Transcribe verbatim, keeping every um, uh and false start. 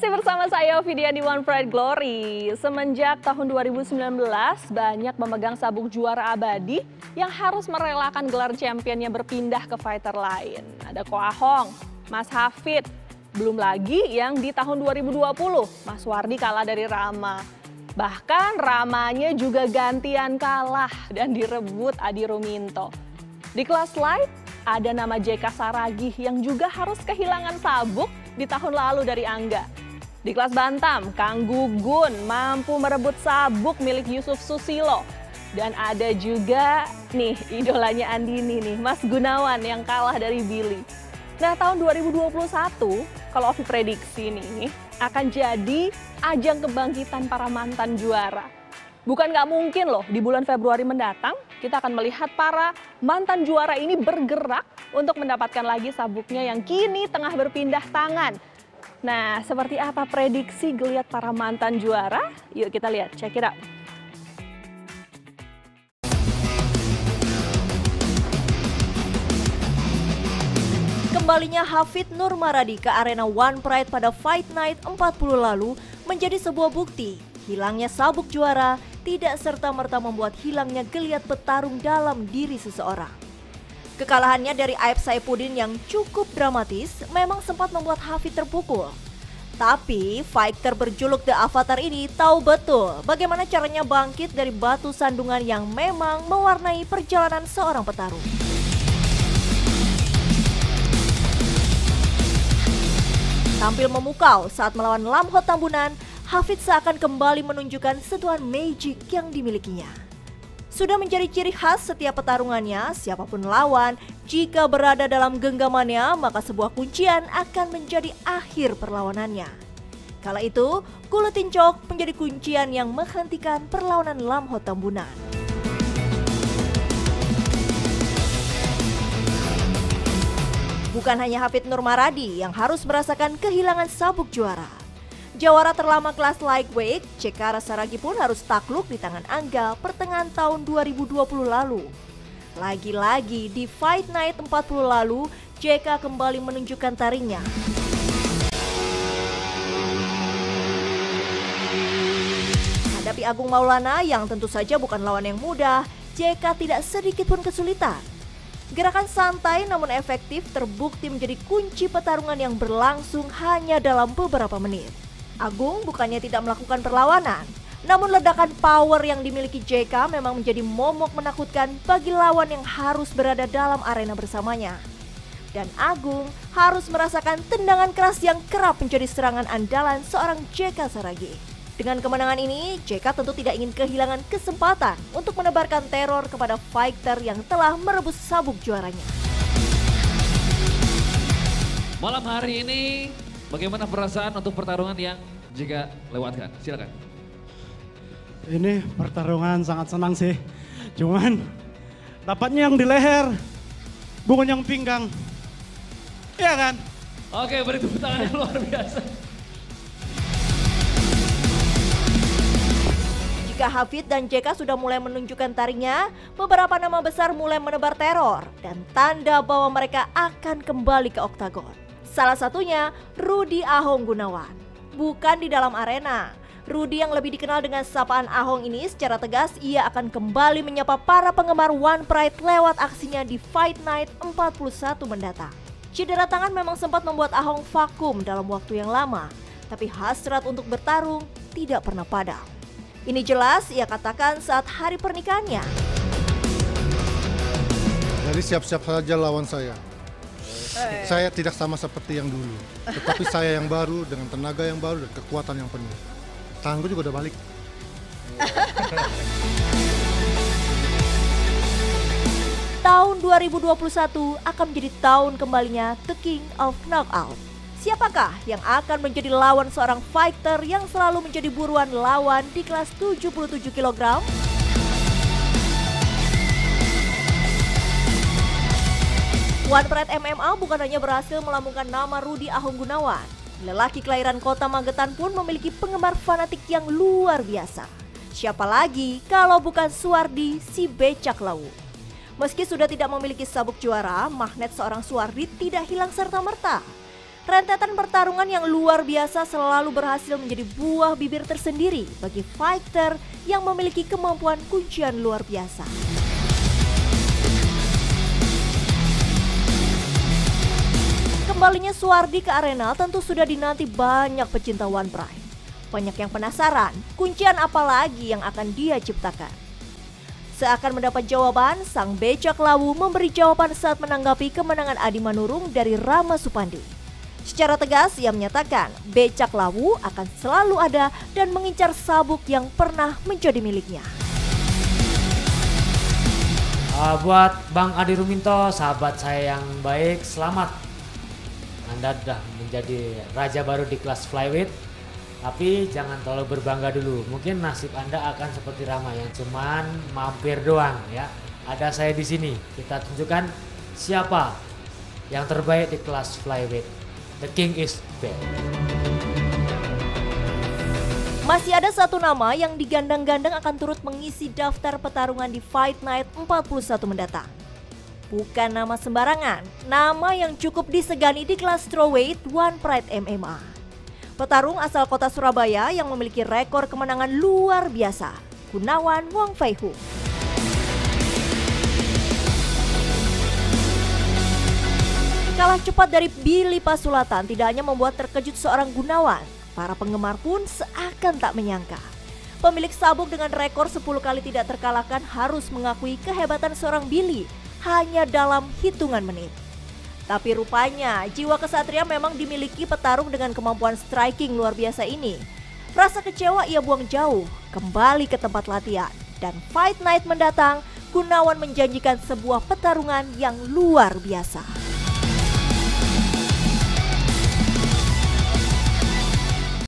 Masih bersama saya Ovidia di One Pride Glory. Semenjak tahun dua ribu sembilan belas, banyak pemegang sabuk juara abadi yang harus merelakan gelar championnya berpindah ke fighter lain. Ada Ko Ahong, Mas Hafid, belum lagi yang di tahun dua ribu dua puluh, Mas Wardi kalah dari Rama. Bahkan Ramanya juga gantian kalah dan direbut Adi Ruminto. Di kelas light, ada nama J K Saragih yang juga harus kehilangan sabuk di tahun lalu dari Angga. Di kelas bantam, Kang Gugun mampu merebut sabuk milik Yusuf Susilo. Dan ada juga nih idolanya Andini nih, Mas Gunawan yang kalah dari Billy. Nah, tahun dua ribu dua puluh satu kalau Ovi prediksi nih akan jadi ajang kebangkitan para mantan juara. Bukan nggak mungkin loh di bulan Februari mendatang kita akan melihat para mantan juara ini bergerak untuk mendapatkan lagi sabuknya yang kini tengah berpindah tangan. Nah, seperti apa prediksi geliat para mantan juara? Yuk kita lihat, check it out. Kembalinya Hafid Nurmaradi ke arena One Pride pada Fight Night empat puluh lalu menjadi sebuah bukti. Hilangnya sabuk juara tidak serta-merta membuat hilangnya geliat petarung dalam diri seseorang. Kekalahannya dari Aib Saifuddin yang cukup dramatis memang sempat membuat Hafid terpukul. Tapi fighter berjuluk The Avatar ini tahu betul bagaimana caranya bangkit dari batu sandungan yang memang mewarnai perjalanan seorang petarung. Tampil memukau saat melawan Lamhot Tambunan, Hafid seakan kembali menunjukkan sentuhan magic yang dimilikinya. Sudah menjadi ciri khas setiap pertarungannya, siapapun lawan, jika berada dalam genggamannya, maka sebuah kuncian akan menjadi akhir perlawanannya. Kala itu, Kuletin Cok menjadi kuncian yang menghentikan perlawanan Lamhot Tambunan. Bukan hanya Hafid Nurmaradi yang harus merasakan kehilangan sabuk juara. Jawara terlama kelas lightweight, J K Saragih pun harus takluk di tangan Angga pertengahan tahun dua ribu dua puluh lalu. Lagi-lagi di Fight Night empat puluh lalu, J K kembali menunjukkan taringnya. Hadapi Agung Maulana yang tentu saja bukan lawan yang mudah, J K tidak sedikit pun kesulitan. Gerakan santai namun efektif terbukti menjadi kunci pertarungan yang berlangsung hanya dalam beberapa menit. Agung bukannya tidak melakukan perlawanan, namun ledakan power yang dimiliki J K memang menjadi momok menakutkan bagi lawan yang harus berada dalam arena bersamanya. Dan Agung harus merasakan tendangan keras yang kerap menjadi serangan andalan seorang J K Saragih. Dengan kemenangan ini, J K tentu tidak ingin kehilangan kesempatan untuk menebarkan teror kepada fighter yang telah merebut sabuk juaranya. Malam hari ini, bagaimana perasaan untuk pertarungan yang J K lewatkan? Silakan. Ini pertarungan sangat senang sih. Cuman dapatnya yang di leher, bukan yang pinggang. Iya kan? Oke, beri tepuk tangan yang luar biasa. Jika Hafid dan J K sudah mulai menunjukkan taringnya, beberapa nama besar mulai menebar teror dan tanda bahwa mereka akan kembali ke oktagon. Salah satunya Rudy Ahong Gunawan. Bukan di dalam arena. Rudy yang lebih dikenal dengan sapaan Ahong ini secara tegas ia akan kembali menyapa para penggemar One Pride lewat aksinya di Fight Night empat puluh satu mendatang. Cedera tangan memang sempat membuat Ahong vakum dalam waktu yang lama, tapi hasrat untuk bertarung tidak pernah padam. Ini jelas ia katakan saat hari pernikahannya. Jadi siap-siap saja lawan saya. Saya tidak sama seperti yang dulu, tetapi saya yang baru dengan tenaga yang baru dan kekuatan yang penuh. Tanganku juga udah balik. Tahun dua ribu dua puluh satu akan menjadi tahun kembalinya The King of Knockout. Siapakah yang akan menjadi lawan seorang fighter yang selalu menjadi buruan lawan di kelas tujuh puluh tujuh kilogram? One Pride M M A bukan hanya berhasil melambungkan nama Rudy Ahong Gunawan. Lelaki kelahiran kota Magetan pun memiliki penggemar fanatik yang luar biasa. Siapa lagi kalau bukan Suwardi si becak lawu. Meski sudah tidak memiliki sabuk juara, magnet seorang Suwardi tidak hilang serta-merta. Rentetan pertarungan yang luar biasa selalu berhasil menjadi buah bibir tersendiri bagi fighter yang memiliki kemampuan kuncian luar biasa. Kembalinya Suwardi ke arena tentu sudah dinanti banyak pecinta One Pride. Banyak yang penasaran, kuncian apa lagi yang akan dia ciptakan. Seakan mendapat jawaban, sang becak lawu memberi jawaban saat menanggapi kemenangan Adi Manurung dari Rama Supandi. Secara tegas ia menyatakan becak lawu akan selalu ada dan mengincar sabuk yang pernah menjadi miliknya. Uh, buat Bang Adi Ruminto, sahabat saya yang baik, selamat. Anda sudah menjadi raja baru di kelas flyweight. Tapi jangan terlalu berbangga dulu. Mungkin nasib Anda akan seperti Rama yang cuman mampir doang ya. Ada saya di sini. Kita tunjukkan siapa yang terbaik di kelas flyweight. The King is back. Masih ada satu nama yang digandang-gandang akan turut mengisi daftar pertarungan di Fight Night empat puluh satu mendatang. Bukan nama sembarangan, nama yang cukup disegani di kelas strawweight One Pride M M A. Petarung asal kota Surabaya yang memiliki rekor kemenangan luar biasa, Gunawan Wong Fei Hung. Kalah cepat dari Billy Pasulatan tidak hanya membuat terkejut seorang Gunawan, para penggemar pun seakan tak menyangka. Pemilik sabuk dengan rekor sepuluh kali tidak terkalahkan harus mengakui kehebatan seorang Billy hanya dalam hitungan menit. Tapi rupanya jiwa kesatria memang dimiliki petarung dengan kemampuan striking luar biasa ini. Rasa kecewa ia buang jauh, kembali ke tempat latihan. Dan Fight Night mendatang, Gunawan menjanjikan sebuah pertarungan yang luar biasa.